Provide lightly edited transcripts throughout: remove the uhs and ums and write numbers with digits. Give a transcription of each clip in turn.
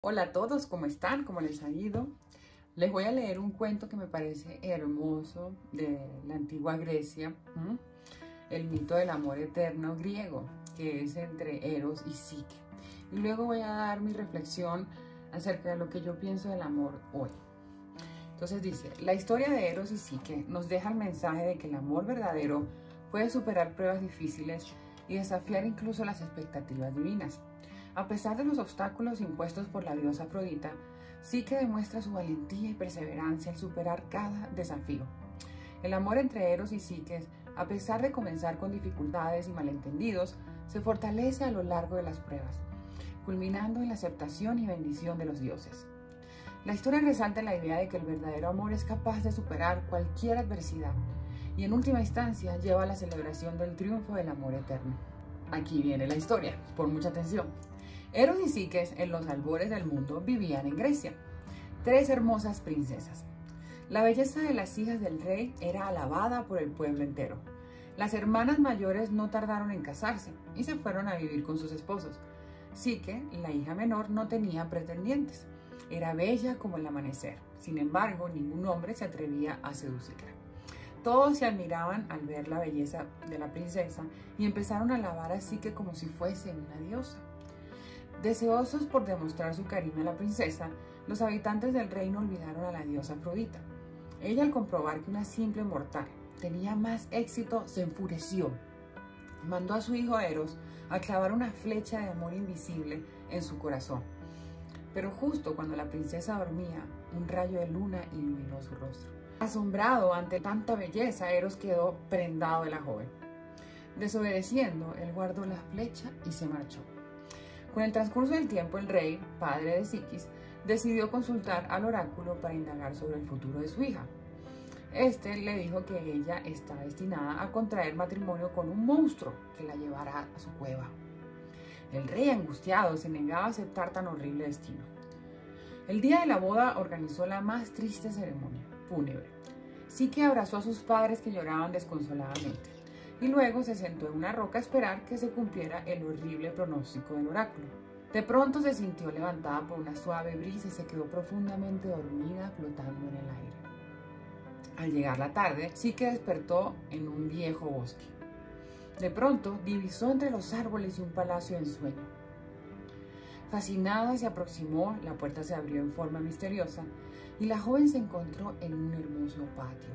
Hola a todos, ¿cómo están? ¿Cómo les ha ido? Les voy a leer un cuento que me parece hermoso de la antigua Grecia, el mito del amor eterno griego, que es entre Eros y Psique. Y luego voy a dar mi reflexión acerca de lo que yo pienso del amor hoy. Entonces dice, la historia de Eros y Psique nos deja el mensaje de que el amor verdadero puede superar pruebas difíciles y desafiar incluso las expectativas divinas. A pesar de los obstáculos impuestos por la diosa Afrodita, Psique demuestra su valentía y perseverancia al superar cada desafío. El amor entre Eros y Psique, a pesar de comenzar con dificultades y malentendidos, se fortalece a lo largo de las pruebas, culminando en la aceptación y bendición de los dioses. La historia resalta la idea de que el verdadero amor es capaz de superar cualquier adversidad y en última instancia lleva a la celebración del triunfo del amor eterno. Aquí viene la historia, pon mucha atención. Eros y Psique, en los albores del mundo, vivían en Grecia. 3 hermosas princesas. La belleza de las hijas del rey era alabada por el pueblo entero. Las hermanas mayores no tardaron en casarse y se fueron a vivir con sus esposos. Psique, la hija menor, no tenía pretendientes. Era bella como el amanecer. Sin embargo, ningún hombre se atrevía a seducirla. Todos se admiraban al ver la belleza de la princesa y empezaron a alabar a Psique como si fuese una diosa. Deseosos por demostrar su cariño a la princesa, los habitantes del reino olvidaron a la diosa Afrodita. Ella, al comprobar que una simple mortal tenía más éxito, se enfureció. Mandó a su hijo Eros a clavar una flecha de amor invisible en su corazón. Pero justo cuando la princesa dormía, un rayo de luna iluminó su rostro. Asombrado ante tanta belleza, Eros quedó prendado de la joven. Desobedeciendo, él guardó la flecha y se marchó. Con el transcurso del tiempo, el rey, padre de Psiquis, decidió consultar al oráculo para indagar sobre el futuro de su hija. Este le dijo que ella está destinada a contraer matrimonio con un monstruo que la llevará a su cueva. El rey, angustiado, se negaba a aceptar tan horrible destino. El día de la boda organizó la más triste ceremonia fúnebre. Psique abrazó a sus padres que lloraban desconsoladamente y luego se sentó en una roca a esperar que se cumpliera el horrible pronóstico del oráculo. De pronto se sintió levantada por una suave brisa y se quedó profundamente dormida flotando en el aire. Al llegar la tarde, Psique despertó en un viejo bosque. De pronto divisó entre los árboles y un palacio de ensueño. Fascinada se aproximó, la puerta se abrió en forma misteriosa y la joven se encontró en un hermoso patio.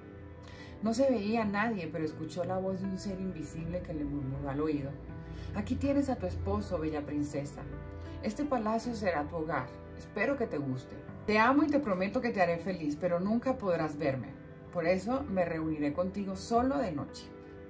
No se veía a nadie, pero escuchó la voz de un ser invisible que le murmuró al oído: «Aquí tienes a tu esposo, bella princesa. Este palacio será tu hogar. Espero que te guste. Te amo y te prometo que te haré feliz, pero nunca podrás verme. Por eso me reuniré contigo solo de noche.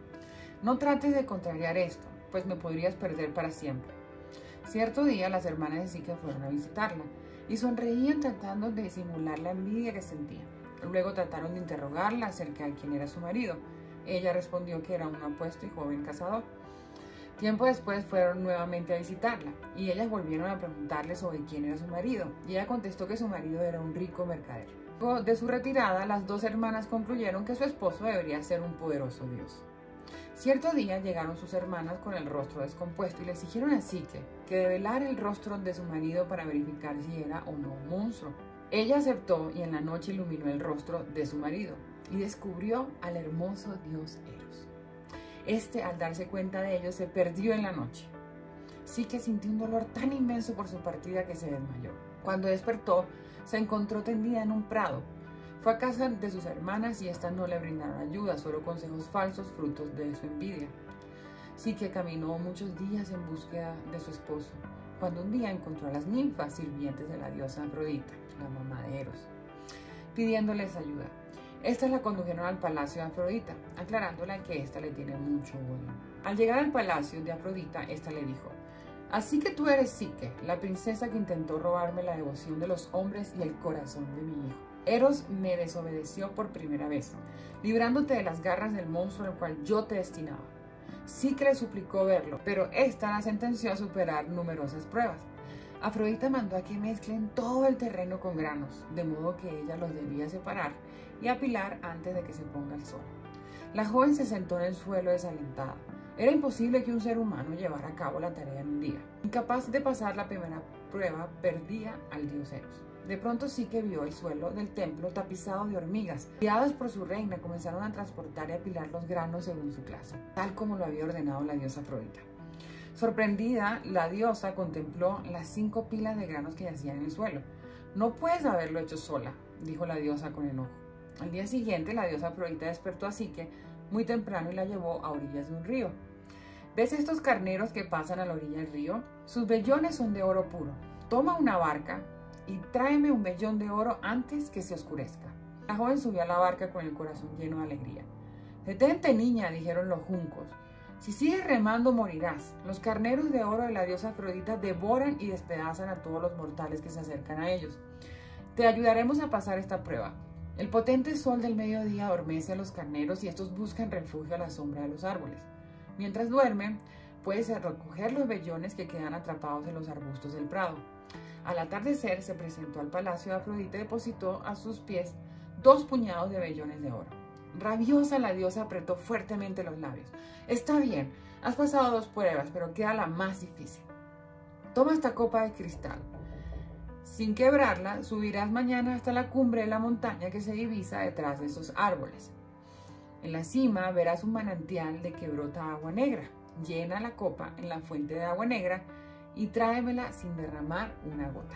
No trates de contrariar esto, pues me podrías perder para siempre». Cierto día, las hermanas de Psique fueron a visitarla y sonreían tratando de disimular la envidia que sentían. Luego trataron de interrogarla acerca de quién era su marido. Ella respondió que era un apuesto y joven cazador. Tiempo después fueron nuevamente a visitarla y ellas volvieron a preguntarle sobre quién era su marido y ella contestó que su marido era un rico mercader. Luego de su retirada, las 2 hermanas concluyeron que su esposo debería ser un poderoso dios. Cierto día llegaron sus hermanas con el rostro descompuesto y le exigieron a Psique que develara el rostro de su marido para verificar si era o no un monstruo. Ella aceptó y en la noche iluminó el rostro de su marido y descubrió al hermoso dios Eros. Este, al darse cuenta de ello, se perdió en la noche. Psique sintió un dolor tan inmenso por su partida que se desmayó. Cuando despertó, se encontró tendida en un prado. Fue a casa de sus hermanas y estas no le brindaron ayuda, solo consejos falsos frutos de su envidia. Psique caminó muchos días en búsqueda de su esposo, cuando un día encontró a las ninfas sirvientes de la diosa Afrodita, la mamá de Eros, pidiéndoles ayuda. Estas la condujeron al palacio de Afrodita, aclarándole que ésta le tiene mucho odio. Al llegar al palacio de Afrodita, ésta le dijo: «Así que tú eres Psique, la princesa que intentó robarme la devoción de los hombres y el corazón de mi hijo. Eros me desobedeció por primera vez, librándote de las garras del monstruo al cual yo te destinaba». Psique le suplicó verlo, pero ésta la sentenció a superar numerosas pruebas. Afrodita mandó a que mezclen todo el terreno con granos, de modo que ella los debía separar y apilar antes de que se ponga el sol. La joven se sentó en el suelo desalentada. Era imposible que un ser humano llevara a cabo la tarea en un día. Incapaz de pasar la primera prueba perdía al dios Eros. De pronto Psique vio el suelo del templo tapizado de hormigas. Guiadas por su reina, comenzaron a transportar y apilar los granos según su clase, tal como lo había ordenado la diosa Afrodita. Sorprendida, la diosa contempló las 5 pilas de granos que yacían en el suelo. «No puedes haberlo hecho sola», dijo la diosa con enojo. Al día siguiente, la diosa Afrodita despertó a Psique muy temprano y la llevó a orillas de un río. «¿Ves estos carneros que pasan a la orilla del río? Sus vellones son de oro puro. Toma una barca y tráeme un vellón de oro antes que se oscurezca». La joven subió a la barca con el corazón lleno de alegría. «Detente, niña», dijeron los juncos. «Si sigues remando morirás. Los carneros de oro de la diosa Afrodita devoran y despedazan a todos los mortales que se acercan a ellos. Te ayudaremos a pasar esta prueba». El potente sol del mediodía adormece a los carneros y estos buscan refugio a la sombra de los árboles. Mientras duermen, puedes recoger los vellones que quedan atrapados en los arbustos del prado. Al atardecer se presentó al palacio de Afrodita y depositó a sus pies 2 puñados de vellones de oro. Rabiosa, la diosa apretó fuertemente los labios. «Está bien, has pasado 2 pruebas, pero queda la más difícil. Toma esta copa de cristal. Sin quebrarla, subirás mañana hasta la cumbre de la montaña que se divisa detrás de esos árboles. En la cima verás un manantial de que brota agua negra. Llena la copa en la fuente de agua negra y tráemela sin derramar una gota».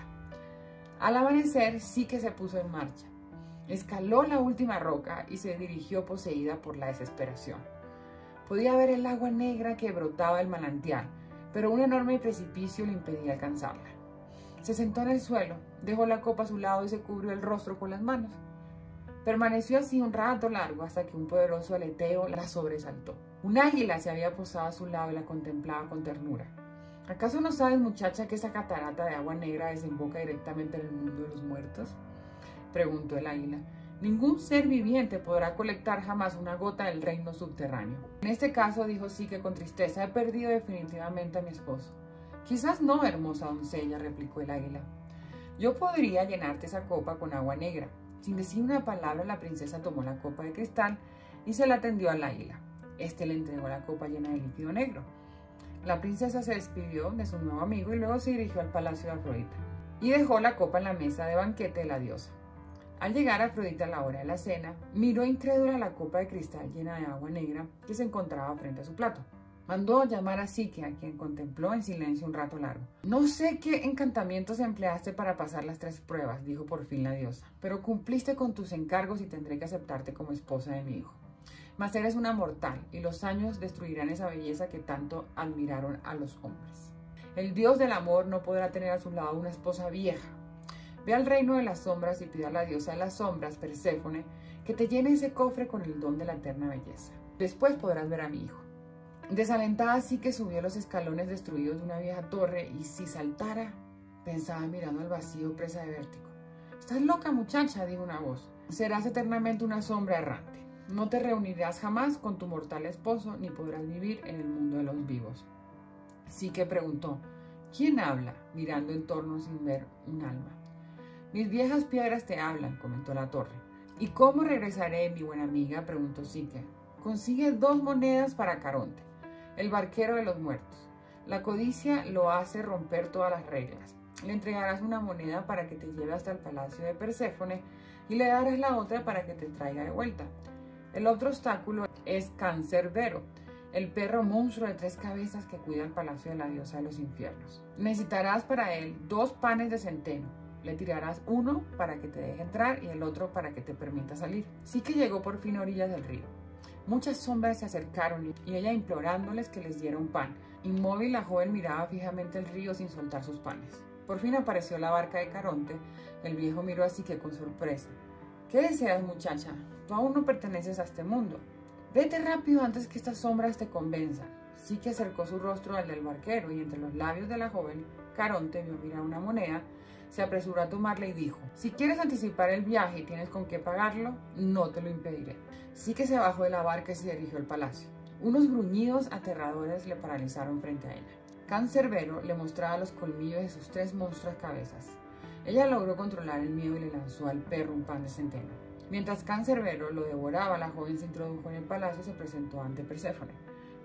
Al amanecer, Psique se puso en marcha. Escaló la última roca y se dirigió poseída por la desesperación. Podía ver el agua negra que brotaba del manantial, pero un enorme precipicio le impedía alcanzarla. Se sentó en el suelo, dejó la copa a su lado y se cubrió el rostro con las manos. Permaneció así un rato largo hasta que un poderoso aleteo la sobresaltó. Un águila se había posado a su lado y la contemplaba con ternura. «¿Acaso no sabes, muchacha, que esa catarata de agua negra desemboca directamente en el mundo de los muertos?», preguntó el águila. «Ningún ser viviente podrá colectar jamás una gota del reino subterráneo». «En este caso», dijo Psique con tristeza, «he perdido definitivamente a mi esposo». «Quizás no, hermosa doncella», replicó el águila. «Yo podría llenarte esa copa con agua negra». Sin decir una palabra, la princesa tomó la copa de cristal y se la tendió al águila. Este le entregó la copa llena de líquido negro. La princesa se despidió de su nuevo amigo y luego se dirigió al palacio de Afrodita y dejó la copa en la mesa de banquete de la diosa. Al llegar a Afrodita a la hora de la cena, miró incrédula la copa de cristal llena de agua negra que se encontraba frente a su plato. Mandó llamar a Psique, a quien contempló en silencio un rato largo. «No sé qué encantamientos empleaste para pasar las 3 pruebas», dijo por fin la diosa, «pero cumpliste con tus encargos y tendré que aceptarte como esposa de mi hijo. Mas eres una mortal y los años destruirán esa belleza que tanto admiraron a los hombres. El dios del amor no podrá tener a su lado una esposa vieja. Ve al reino de las sombras y pide a la diosa de las sombras, Perséfone, que te llene ese cofre con el don de la eterna belleza. Después podrás ver a mi hijo». Desalentada, Psique subió los escalones destruidos de una vieja torre y si saltara, pensaba mirando al vacío presa de vértigo. «Estás loca, muchacha», dijo una voz. «Serás eternamente una sombra errante. No te reunirás jamás con tu mortal esposo ni podrás vivir en el mundo de los vivos». Psique preguntó: «¿Quién habla?», mirando en torno sin ver un alma. «Mis viejas piedras te hablan», comentó la torre. «¿Y cómo regresaré, mi buena amiga?», preguntó Psique. «Consigue 2 monedas para Caronte, el barquero de los muertos. La codicia lo hace romper todas las reglas. Le entregarás una moneda para que te lleve hasta el palacio de Perséfone y le darás la otra para que te traiga de vuelta. El otro obstáculo es Cancerbero, el perro monstruo de 3 cabezas que cuida el palacio de la diosa de los infiernos. Necesitarás para él 2 panes de centeno. Le tirarás uno para que te deje entrar y el otro para que te permita salir». Psique llegó por fin a orillas del río. Muchas sombras se acercaron y ella implorándoles que les diera un pan. Inmóvil, la joven miraba fijamente el río sin soltar sus panes. Por fin apareció la barca de Caronte. El viejo miró a Psique con sorpresa. «¿Qué deseas, muchacha? Tú aún no perteneces a este mundo. Vete rápido antes que estas sombras te convenzan». Psique acercó su rostro al del barquero y entre los labios de la joven, Caronte vio mirar una moneda. Se apresuró a tomarla y dijo: «Si quieres anticipar el viaje y tienes con qué pagarlo, no te lo impediré». Psique se bajó de la barca y se dirigió al palacio. Unos gruñidos aterradores le paralizaron frente a ella. Cancerbero le mostraba los colmillos de sus 3 monstruosas cabezas. Ella logró controlar el miedo y le lanzó al perro un pan de centeno. Mientras Cancerbero lo devoraba, la joven se introdujo en el palacio y se presentó ante Perséfone.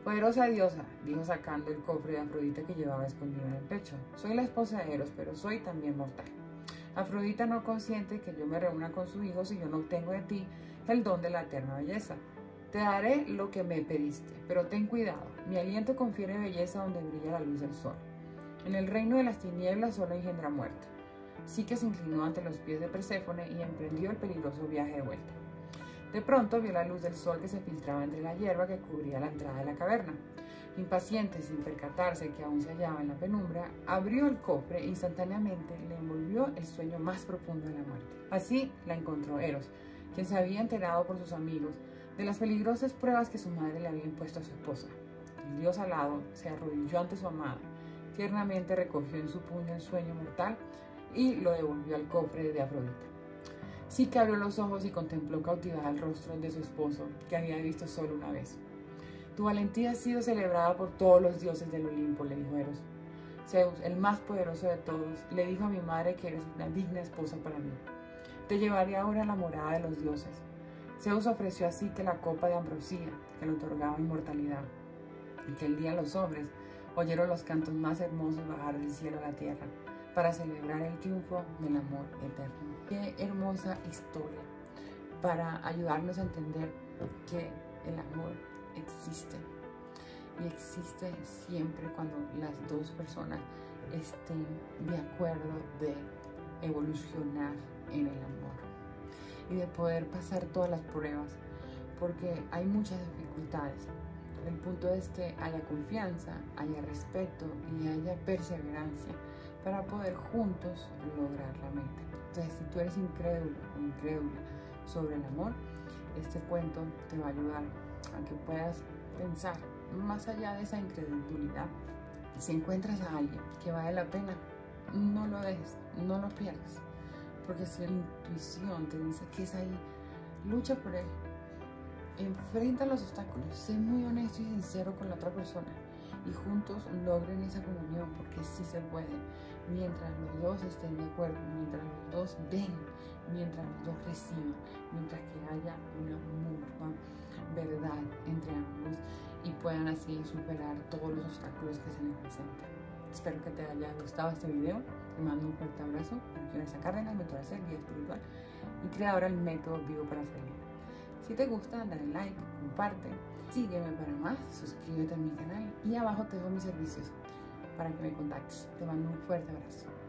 Poderosa diosa, dijo sacando el cofre de Afrodita que llevaba escondido en el pecho. Soy la esposa de Eros, pero soy también mortal. Afrodita no consiente que yo me reúna con su hijo si yo no obtengo de ti el don de la eterna belleza. Te daré lo que me pediste, pero ten cuidado. Mi aliento confiere belleza donde brilla la luz del sol. En el reino de las tinieblas solo engendra muerte. Psique se inclinó ante los pies de Perséfone y emprendió el peligroso viaje de vuelta. De pronto vio la luz del sol que se filtraba entre la hierba que cubría la entrada de la caverna. Impaciente, sin percatarse que aún se hallaba en la penumbra, abrió el cofre e instantáneamente le envolvió el sueño más profundo de la muerte. Así la encontró Eros, quien se había enterado por sus amigos de las peligrosas pruebas que su madre le había impuesto a su esposa. El dios alado se arrodilló ante su amada, tiernamente recogió en su puño el sueño mortal y lo devolvió al cofre de Afrodita. Psique abrió los ojos y contempló cautivada el rostro de su esposo, que había visto solo una vez. Tu valentía ha sido celebrada por todos los dioses del Olimpo, le dijo Eros. Zeus, el más poderoso de todos, le dijo a mi madre que eres una digna esposa para mí. Te llevaré ahora a la morada de los dioses. Zeus ofreció a Psique la copa de ambrosía, que le otorgaba inmortalidad. Aquel día los hombres oyeron los cantos más hermosos bajar del cielo a la tierra, para celebrar el triunfo del amor eterno. Qué hermosa historia para ayudarnos a entender que el amor existe y existe siempre cuando las dos personas estén de acuerdo de evolucionar en el amor y de poder pasar todas las pruebas, porque hay muchas dificultades. El punto es que haya confianza, haya respeto y haya perseverancia para poder juntos lograr la meta. Entonces, si tú eres incrédulo o incrédula sobre el amor, este cuento te va a ayudar a que puedas pensar más allá de esa incredulidad. Si encuentras a alguien que vale la pena, no lo dejes, no lo pierdas, porque si la intuición te dice que es ahí, lucha por él. Enfrenta los obstáculos, sé muy honesto y sincero con la otra persona y juntos logren esa comunión, porque sí se puede, mientras los dos estén de acuerdo, mientras los dos den, mientras los dos reciban, mientras que haya una mutua verdad entre ambos y puedan así superar todos los obstáculos que se les presenten. Espero que te haya gustado este video. Te mando un fuerte abrazo. Soy Vanessa Cárdenas, mentora ser, guía espiritual y creadora del método Vivo para Ser Libre. Si te gusta, dale like, comparte, sígueme para más, suscríbete a mi canal y abajo te dejo mis servicios para que me contactes. Te mando un fuerte abrazo.